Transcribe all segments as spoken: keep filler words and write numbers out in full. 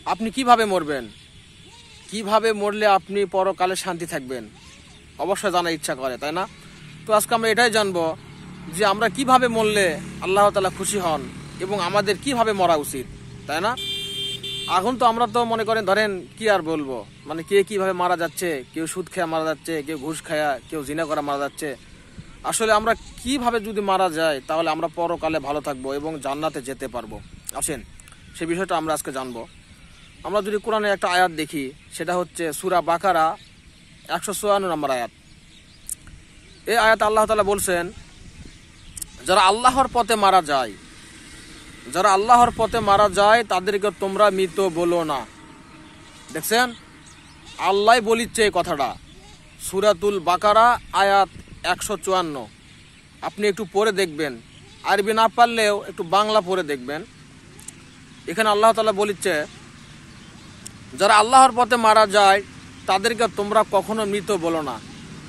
আপনি কিভাবে মরবেন, কিভাবে মরলে আপনি পরকালে শান্তি থাকবেন, অবশ্যই জানার ইচ্ছা করে, তাই না? তো আজকে আমরা এটাই জানবো যে আমরা কিভাবে মরলে আল্লাহ তাআলা খুশি হন এবং আমাদের কিভাবে মরা উচিত, তাই না? এখন তো আমরা তো মনে করেন, ধরেন কি আর বলবো, মানে কে কিভাবে মারা যাচ্ছে, কেউ সুদ খেয়ে মারা যাচ্ছে, কেউ ঘুষ খায়া, কেউ জিনা করা মারা যাচ্ছে। আসলে আমরা কিভাবে যদি মারা যায় তাহলে আমরা পরকালে ভালো থাকবো এবং জান্নাতে যেতে পারবো, আসেন সে বিষয়টা আমরা আজকে জানবো। আমরা যদি কোরআনে একটা আয়াত দেখি, সেটা হচ্ছে সূরা বাকারা একশো চুয়ান্ন নম্বর আয়াত। এই আয়াত আল্লাহ তাআলা বলছেন, যারা আল্লাহর পথে মারা যায়, যারা আল্লাহর পথে মারা যায় তাদেরকে তোমরা মৃত বলো না। দেখছেন, আল্লাহ বলিচ্ছে এই কথাটা, সূরাতুল বাকারা আয়াত একশো চুয়ান্ন। আপনি একটু পড়ে দেখবেন, আরবি না পারলেও একটু বাংলা পড়ে দেখবেন। এখানে আল্লাহ তাআলা বলিচ্ছে, যারা আল্লাহর পথে মারা যায় তাদেরকে তোমরা কখনো মৃত বলো না।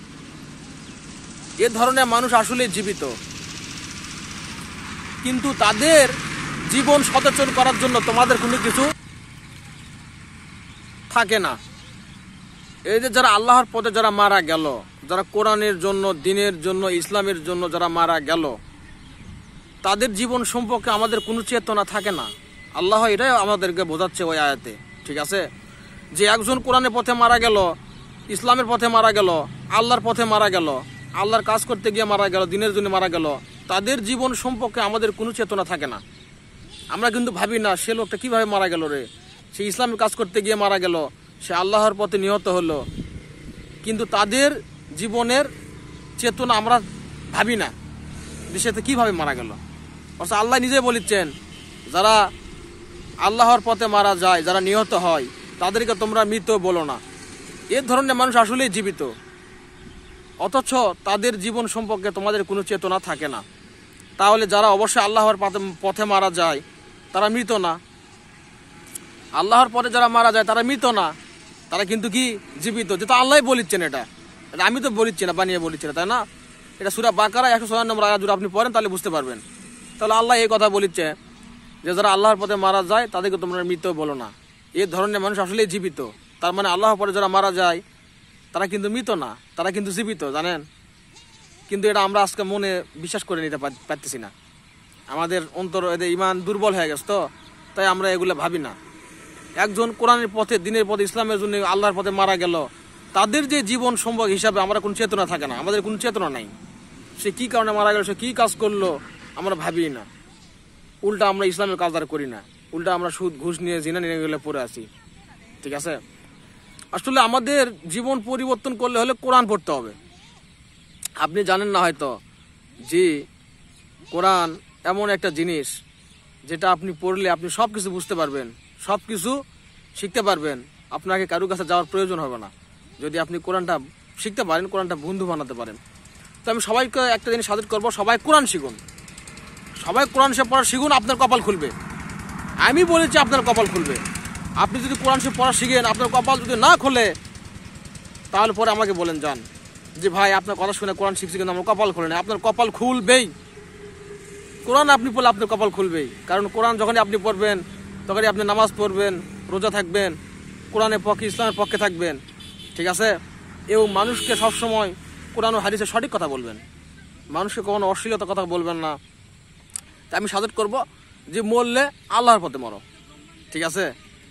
এ ধরনের মানুষ আসলে জীবিত, কিন্তু তাদের জীবন সচেতন করার জন্য তোমাদের কোনো কিছু থাকে না। এই যে যারা আল্লাহর পথে যারা মারা গেল, যারা কোরআনের জন্য, দিনের জন্য, ইসলামের জন্য যারা মারা গেল, তাদের জীবন সম্পর্কে আমাদের কোনো চেতনা থাকে না। আল্লাহ এটাই আমাদেরকে বোঝাচ্ছে ওই আয়াতে, ঠিক আছে? যে একজন কোরআনের পথে মারা গেল, ইসলামের পথে মারা গেল, আল্লাহর পথে মারা গেল, আল্লাহর কাজ করতে গিয়ে মারা গেল, দিনের জন্য মারা গেল, তাদের জীবন সম্পর্কে আমাদের কোনো চেতনা থাকে না। আমরা কিন্তু ভাবি না সে লোকটা কিভাবে মারা গেল রে, সে ইসলামের কাজ করতে গিয়ে মারা গেল, সে আল্লাহর পথে নিহত হলো, কিন্তু তাদের জীবনের চেতনা আমরা ভাবি না যে সে তো কীভাবে মারা গেল। অর্থাৎ আল্লাহ নিজে বলিচ্ছেন, যারা আল্লাহর পথে মারা যায়, যারা নিহত হয়, তাদেরকে তোমরা মৃত বলো না। এ ধরনের মানুষ আসলেই জীবিত, অথচ তাদের জীবন সম্পর্কে তোমাদের কোনো চেতনা থাকে না। তাহলে যারা অবশ্যই আল্লাহর পথে মারা যায় তারা মৃত না। আল্লাহর পথে যারা মারা যায় তারা মৃত না, তারা কিন্তু কি জীবিত। যেটা আল্লাহ বলিচ্ছেন, এটা এটা আমি তো বলিচ্ছি না, বানিয়ে বলিচ্ছি না, তাই না? এটা সূরা বাকারা একশো ছয় নম্বর আয়াত যদি আপনি পড়েন তাহলে বুঝতে পারবেন। তাহলে আল্লাহ এই কথা বলিচ্ছে যে যারা আল্লাহর পথে মারা যায় তাদেরকে তোমরা মৃত বলো না। এই ধরনের মানুষ আসলেই জীবিত। তার মানে আল্লাহর পথে যারা মারা যায় তারা কিন্তু মৃত না, তারা কিন্তু জীবিত, জানেন? কিন্তু এটা আমরা আজকে মনে বিশ্বাস করে নিতে পারতেছি না। আমাদের অন্তর এদের ইমান দুর্বল হয়ে গেছে, তো তাই আমরা এগুলো ভাবি না। একজন কোরআনের পথে, দিনের পথে, ইসলামের জন্য আল্লাহর পথে মারা গেল, তাদের যে জীবন সম্ভব হিসাবে আমরা কোনো চেতনা থাকে না, আমাদের কোনো চেতনা নাই। সে কী কারণে মারা গেল, সে কী কাজ করলো আমরা ভাবি না। উল্টা আমরা ইসলামের কাজ আর করি না, উল্টা আমরা সুদ ঘুষ নিয়ে, জিনা নিয়ে গেলে পড়ে আসি, ঠিক আছে? আসলে আমাদের জীবন পরিবর্তন করলে হলে কোরআন পড়তে হবে। আপনি জানেন না হয়তো যে কোরআন এমন একটা জিনিস যেটা আপনি পড়লে আপনি সব কিছু বুঝতে পারবেন, সব কিছু শিখতে পারবেন। আপনাকে কারোর কাছে যাওয়ার প্রয়োজন হবে না যদি আপনি কোরআনটা শিখতে পারেন, কোরআনটা বন্ধু বানাতে পারেন। তো আমি সবাইকে একটা জিনিস সাজেস্ট করবো, সবাই কোরআন শিখুন, সবাই কোরআন সে পড়া শিখুন, আপনার কপাল খুলবে। আমি বলেছি আপনার কপাল খুলবে। আপনি যদি কোরআন সে পড়া শিখেন, আপনার কপাল যদি না খোলে তাহলে পরে আমাকে বলেন, যান যে ভাই আপনার কথা শুনে কোরআন শিখছি কিন্তু আমার কপাল খোলে না। আপনার কপাল খুলবেই, কোরআন আপনি পড়লে আপনার কপাল খুলবেই। কারণ কোরআন যখনই আপনি পড়বেন তখনই আপনি নামাজ পড়বেন, রোজা থাকবেন, কোরআনের পক্ষে, ইসলামের পক্ষে থাকবেন, ঠিক আছে? এবং মানুষকে সবসময় কোরআন ও হাদিসে সঠিক কথা বলবেন, মানুষকে কখনো অশ্লীলতা কথা বলবেন না। তাই আমি সাজেস্ট করবো যে মরলে আল্লাহর পথে মরো, ঠিক আছে?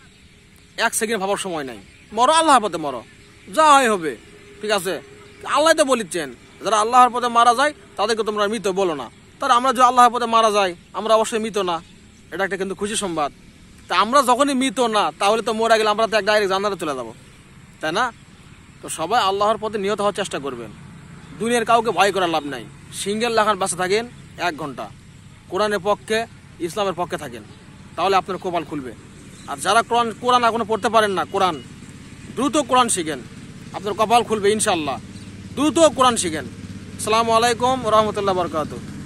এক সেকেন্ড ভাবার সময় নাই, মরো আল্লাহর পথে মরো, যা হয় হবে, ঠিক আছে? আল্লাহ তো বলিচ্ছেন, যারা আল্লাহর পথে মারা যায় তাদেরকে তোমরা মৃত বলো না। তার আমরা যদি আল্লাহর পথে মারা যাই আমরা অবশ্যই মৃত না, এটা একটা কিন্তু খুশি সংবাদ। তা আমরা যখনই মৃত না, তাহলে তো মরে গেলে আমরা তো এক ডাইরেক্ট জান্নাতে চলে যাবো, তাই না? তো সবাই আল্লাহর পথে নিহত হওয়ার চেষ্টা করবেন। দুনিয়ার কাউকে ভয় করার লাভ নাই। সিঙ্গেল লাখান বাসে থাকেন এক ঘন্টা, কোরআনের পক্ষে, ইসলামের পক্ষে থাকেন, তাহলে আপনার কপাল খুলবে। আর যারা কোরআন কোরআন এখনো পড়তে পারেন না, কোরআন দ্রুত কোরআন শিখেন, আপনার কপাল খুলবে ইনশাল্লাহ। দ্রুত কোরআন শিখেন। আসসালামু আলাইকুম ওয়া রাহমাতুল্লাহি ওয়া বারাকাতুহু।